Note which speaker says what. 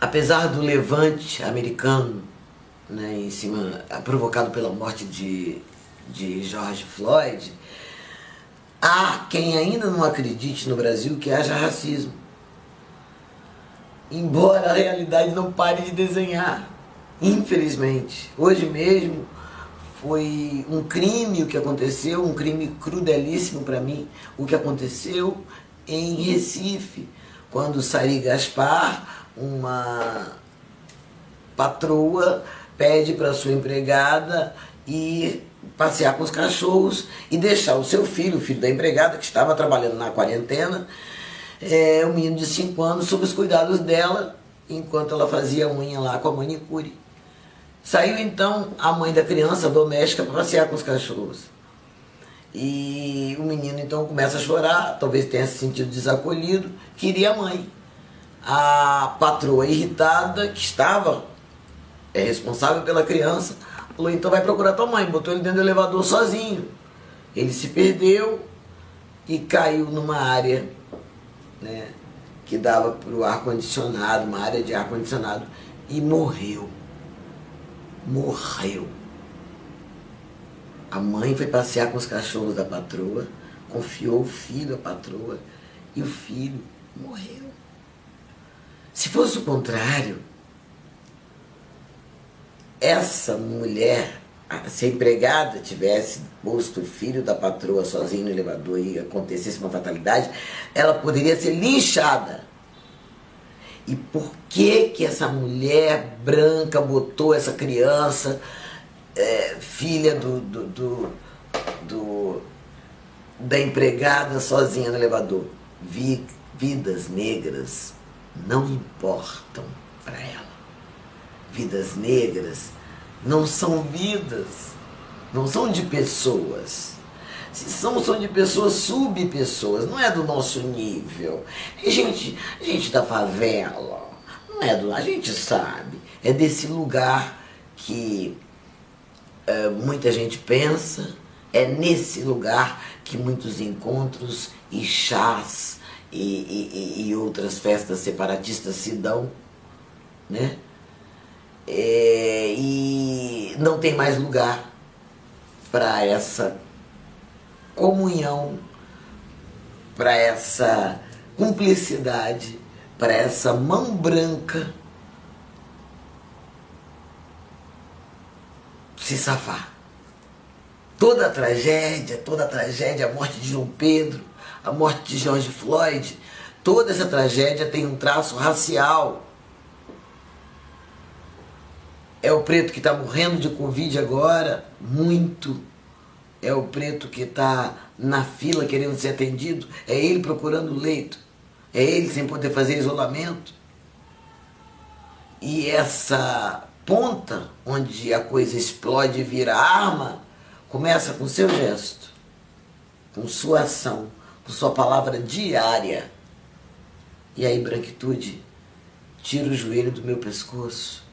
Speaker 1: Apesar do levante americano, né, em cima, provocado pela morte de George Floyd, há quem ainda não acredite no Brasil que haja racismo. Embora a realidade não pare de desenhar, infelizmente. Hoje mesmo foi um crime o que aconteceu, um crime crudelíssimo para mim, o que aconteceu em Recife, quando Sari Gaspar, uma patroa, pede para sua empregada ir passear com os cachorros e deixar o seu filho, o filho da empregada, que estava trabalhando na quarentena, um menino de 5 anos, sob os cuidados dela, enquanto ela fazia unha lá com a manicure. Saiu então a mãe da criança, a doméstica, para passear com os cachorros. E o menino então começa a chorar, talvez tenha se sentido desacolhido, queria a mãe. A patroa irritada, que estava responsável pela criança, falou: então vai procurar tua mãe. Botou ele dentro do elevador sozinho. Ele se perdeu e caiu numa área, né, que dava para o ar-condicionado, uma área de ar-condicionado, e morreu. Morreu. A mãe foi passear com os cachorros da patroa, confiou o filho à patroa e o filho morreu. Se fosse o contrário, essa mulher, se a empregada tivesse posto o filho da patroa sozinho no elevador e acontecesse uma fatalidade, ela poderia ser linchada. E por que que essa mulher branca botou essa criança, filha da empregada, sozinha no elevador? Vidas negras não importam para ela. Vidas negras não são vidas, não são de pessoas. Se são de pessoas, subpessoas, não é do nosso nível. Gente da favela, não é do... A gente sabe, é desse lugar que muita gente pensa, é nesse lugar que muitos encontros e chás e outras festas separatistas se dão, né? E não tem mais lugar para essa comunhão, para essa cumplicidade, para essa mão branca se safar. Toda a tragédia, a morte de João Pedro, a morte de George Floyd, toda essa tragédia tem um traço racial. É o preto que está morrendo de Covid agora, muito. É o preto que está na fila querendo ser atendido. É ele procurando leito. É ele sem poder fazer isolamento. E essa ponta, onde a coisa explode e vira arma, começa com seu gesto, com sua ação, com sua palavra diária. E aí, branquitude, tira o joelho do meu pescoço